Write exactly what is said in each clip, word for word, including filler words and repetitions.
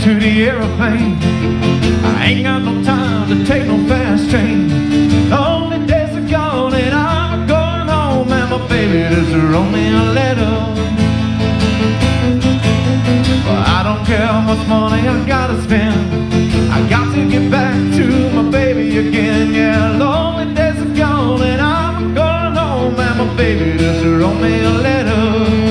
to the aeroplane. I ain't got no time to take no fast train. The only days are gone and I'm going home, and my baby just wrote me a letter. Well, I don't care how much money I gotta spend, I got to get back to my baby again. Yeah, the only days are gone and I'm going home, and my baby just wrote me a letter.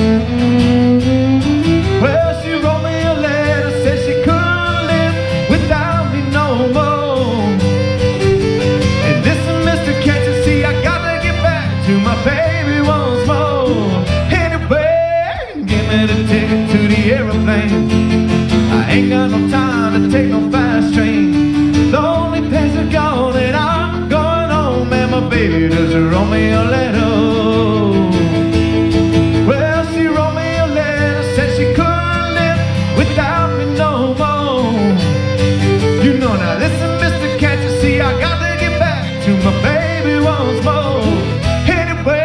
Well, she wrote me a letter, said she couldn't live without me no more. And listen, mister, can't you see I got to get back to my baby once more. Anyway, give me the ticket to the aeroplane. I ain't got no time to take no fast train. The only days are gone and I'm going home, and my baby just wrote me a letter. Well, she wrote me a letter, said she couldn't live without me no more. You know, now listen, mister, can't you see I got to get back to my baby once more. Anyway,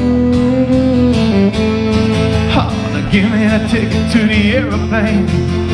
give me a ticket to the aeroplane.